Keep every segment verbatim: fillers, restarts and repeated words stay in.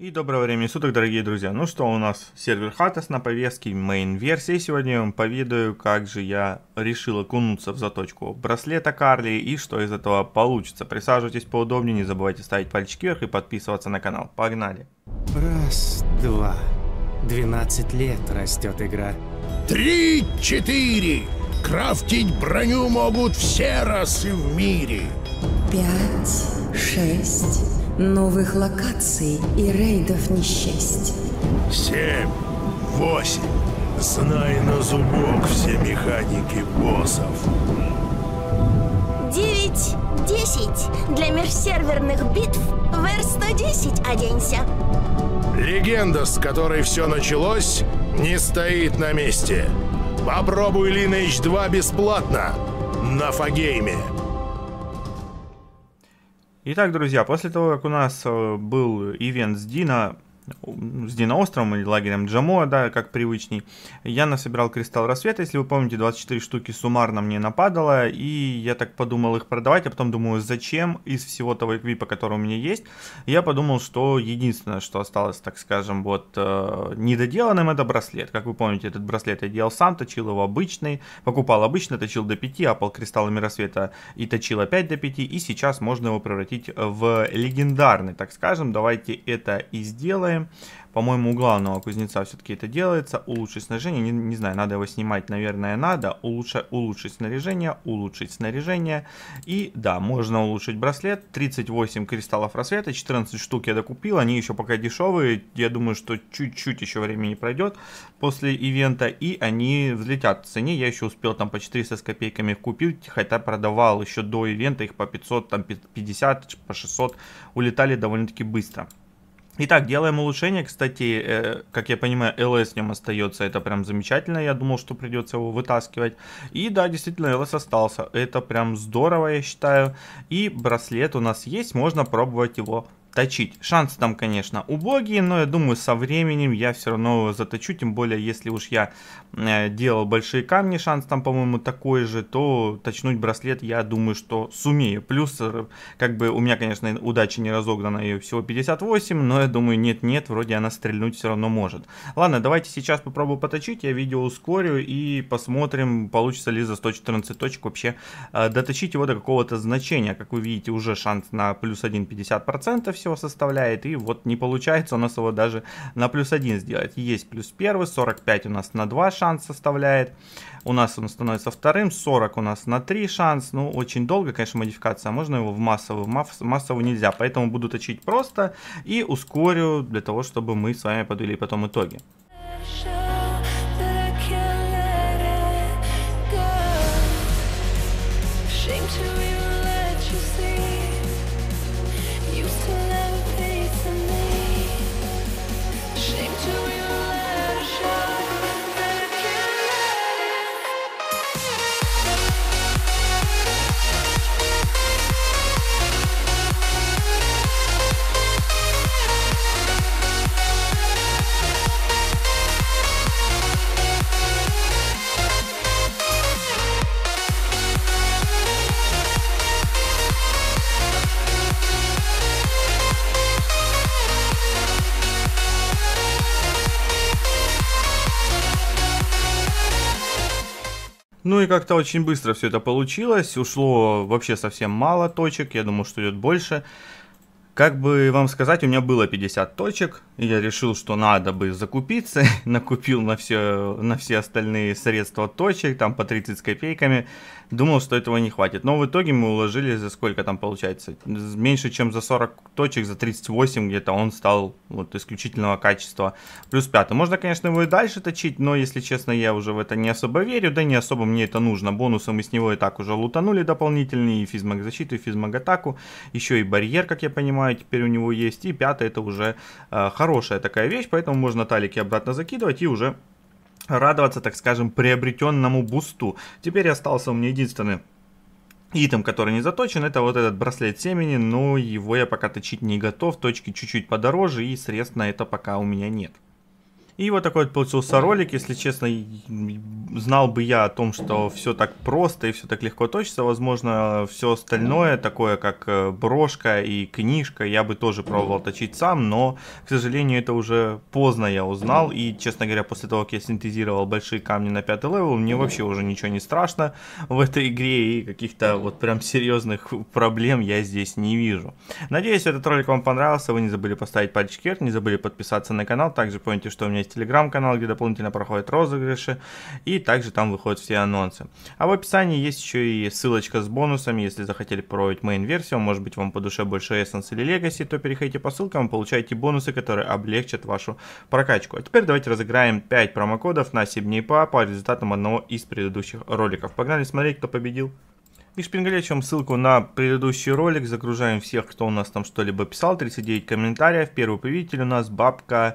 И доброго времени суток, дорогие друзья. Ну что, у нас сервер Хатас на повестке, main версии. Сегодня я вам поведаю, как же я решил окунуться в заточку браслета Карли и что из этого получится. Присаживайтесь поудобнее, не забывайте ставить пальчик вверх и подписываться на канал. Погнали! Раз, два. двенадцать лет растет игра. Три, четыре. Крафтить броню могут все расы в мире. Пять, шесть. Новых локаций и рейдов не счесть. Семь, восемь. Знай на зубок все механики боссов. Девять, десять. Для межсерверных битв в эр сто десять оденься. Легенда, с которой все началось, не стоит на месте. Попробуй Lineage два бесплатно на Фагейме. Итак, друзья, после того, как у нас был ивент с Дина, с Дино-островом или лагерем Джамоа, да, как привычней, я насобирал кристалл рассвета, если вы помните, двадцать четыре штуки суммарно мне нападало, и я так подумал их продавать, а потом думаю, зачем из всего того эквипа, который у меня есть, я подумал, что единственное, что осталось, так скажем, вот э, недоделанным, это браслет. Как вы помните, этот браслет я делал сам, точил его обычный, покупал обычно, точил до пяти, апал кристаллами рассвета и точил опять до пяти, и сейчас можно его превратить в легендарный, так скажем. Давайте это и сделаем. По-моему, у главного кузнеца все-таки это делается. Улучшить снаряжение. Не, не знаю, надо его снимать, наверное, надо. Улучшить, улучшить снаряжение. Улучшить снаряжение. И да, можно улучшить браслет. тридцать восемь кристаллов рассвета. четырнадцать штук я докупил. Они еще пока дешевые. Я думаю, что чуть-чуть еще времени пройдет после ивента. И они взлетят в цене. Я еще успел там по четыреста с копейками купить. Хотя продавал еще до ивента. Их по пятьсот, там пятьдесят, по шестьсот. Улетали довольно-таки быстро. Итак, делаем улучшение. Кстати, э, как я понимаю, эл эс в нем остается. Это прям замечательно. Я думал, что придется его вытаскивать. И да, действительно, эл эс остался. Это прям здорово, я считаю. И браслет у нас есть. Можно пробовать его точить. Шансы там, конечно, убогие, но я думаю, со временем я все равно его заточу. Тем более, если уж я э, делал большие камни, шанс там, по-моему, такой же, то точнуть браслет, я думаю, что сумею. Плюс, как бы, у меня, конечно, удача не разогнана, ее всего пятьдесят восемь, но я думаю, нет-нет, вроде она стрельнуть все равно может. Ладно, давайте сейчас попробую поточить, я видео ускорю и посмотрим, получится ли за сто четырнадцать точек вообще э, доточить его до какого-то значения. Как вы видите, уже шанс на плюс один пятьдесят процентов всего составляет, и вот не получается у нас его даже на плюс один сделать. Есть плюс первый, сорок пять у нас на два шанс составляет, у нас он становится вторым, сорок у нас на три шанс, ну очень долго, конечно, модификация, можно его в массовую, в массовую нельзя, поэтому буду точить просто и ускорю для того, чтобы мы с вами подвели потом итоги. Ну и как-то очень быстро все это получилось, ушло вообще совсем мало точек, я думал, что идет больше. Как бы вам сказать, у меня было пятьдесят точек, и я решил, что надо бы закупиться, накупил на все, на все остальные средства точек, там по тридцать с копейками, думал, что этого не хватит. Но в итоге мы уложили за сколько там получается, меньше чем за сорок точек, за тридцать восемь где-то он стал вот исключительного качества, плюс пятый. Можно, конечно, его и дальше точить, но, если честно, я уже в это не особо верю, да не особо мне это нужно. Бонусы мы с него и так уже лутанули дополнительные, и физмаг защиту, и физмаг атаку, еще и барьер, как я понимаю, теперь у него есть, и пятый это уже э, хорошая такая вещь, поэтому можно талики обратно закидывать и уже радоваться, так скажем, приобретенному бусту. Теперь остался у меня единственный итем, который не заточен, это вот этот браслет семени, но его я пока точить не готов, точки чуть-чуть подороже и средств на это пока у меня нет. И вот такой вот получился ролик. Если честно, знал бы я о том, что все так просто и все так легко точится, возможно, все остальное, такое как брошка и книжка, я бы тоже пробовал точить сам, но, к сожалению, это уже поздно я узнал. И, честно говоря, после того, как я синтезировал большие камни на пятый левел, мне вообще уже ничего не страшно в этой игре, и каких-то вот прям серьезных проблем я здесь не вижу. Надеюсь, этот ролик вам понравился. Вы не забыли поставить пальчик вверх, не забыли подписаться на канал. Также помните, что у меня есть телеграм-канал, где дополнительно проходят розыгрыши, и также там выходят все анонсы. А в описании есть еще и ссылочка с бонусами, если захотели попробовать мейн-версию, может быть вам по душе больше Essence или Legacy, то переходите по ссылкам, получаете бонусы, которые облегчат вашу прокачку. А теперь давайте разыграем пять промокодов на семь дней по по результатам одного из предыдущих роликов. Погнали смотреть, кто победил. И шпингалечим ссылку на предыдущий ролик, загружаем всех, кто у нас там что-либо писал, тридцать девять комментариев, первый победитель у нас бабка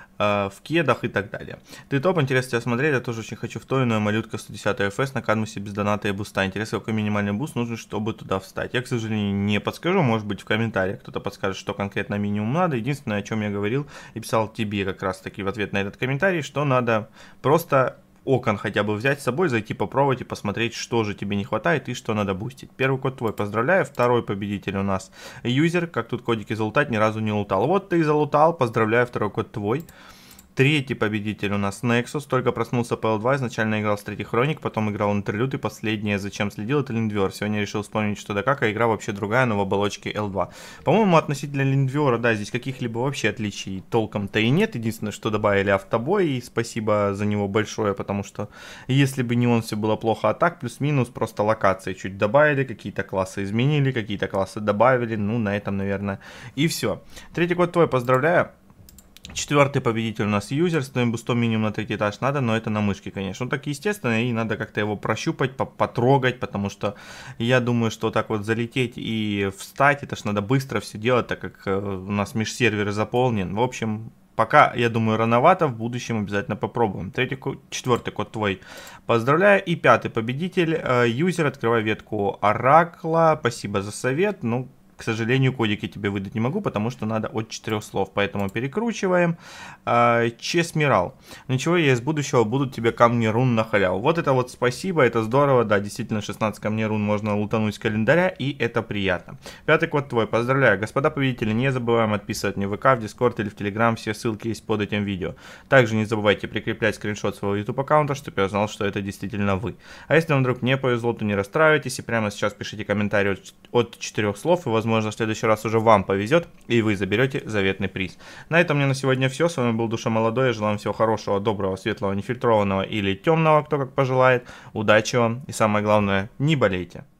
в кедах и так далее. Ты топ, интересно тебя смотреть, я тоже очень хочу в то иное малютка сто десять эф эс на Кадмусе без доната и буста. Интересно, какой минимальный буст нужен, чтобы туда встать. Я, к сожалению, не подскажу, может быть в комментариях кто-то подскажет, что конкретно минимум надо. Единственное, о чем я говорил и писал тебе как раз таки в ответ на этот комментарий, что надо просто окон хотя бы взять с собой, зайти попробовать и посмотреть, что же тебе не хватает и что надо бустить. Первый код твой, поздравляю. Второй победитель у нас юзер, как тут кодики залутать, ни разу не лутал. Вот ты и залутал, поздравляю, второй код твой. Третий победитель у нас Nexus, только проснулся по эл два, изначально играл с третьих хроник, потом играл интерлюд, и последнее, зачем следил, это Линдвер. Сегодня решил вспомнить что да как, а игра вообще другая, но в оболочке эл два. По-моему, относительно Линдвера, да, здесь каких-либо вообще отличий толком-то и нет. Единственное, что добавили автобой, и спасибо за него большое, потому что если бы не он, все было плохо. А так, плюс-минус, просто локации чуть добавили, какие-то классы изменили, какие-то классы добавили, ну, на этом, наверное, и все. Третий код твой, поздравляю. Четвертый победитель у нас юзер, стоим бустом минимум на третий этаж надо, но это на мышке, конечно. Ну так естественно, и надо как-то его прощупать, потрогать, потому что я думаю, что так вот залететь и встать, это ж надо быстро все делать, так как у нас межсервер заполнен. В общем, пока, я думаю, рановато, в будущем обязательно попробуем. Третий, четвертый код твой, поздравляю. И пятый победитель, юзер, открывай ветку Оракла, спасибо за совет, ну... К сожалению, кодики тебе выдать не могу, потому что надо от четырех слов, поэтому перекручиваем. Чесмирал. Ничего, я из будущего будут тебе камни рун на халяву. Вот это вот спасибо, это здорово, да, действительно шестнадцать камней рун можно лутануть с календаря, и это приятно. Пятый код твой, поздравляю. Господа победители, не забываем отписывать мне в ВК, в Дискорд или в Телеграм, все ссылки есть под этим видео. Также не забывайте прикреплять скриншот своего YouTube аккаунта, чтобы я знал, что это действительно вы. А если вам вдруг не повезло, то не расстраивайтесь и прямо сейчас пишите комментарий от четырех слов, и возможно Возможно, в следующий раз уже вам повезет, и вы заберете заветный приз. На этом мне на сегодня все. С вами был Душа Молодой. Я желаю вам всего хорошего, доброго, светлого, нефильтрованного или темного, кто как пожелает. Удачи вам и самое главное, не болейте.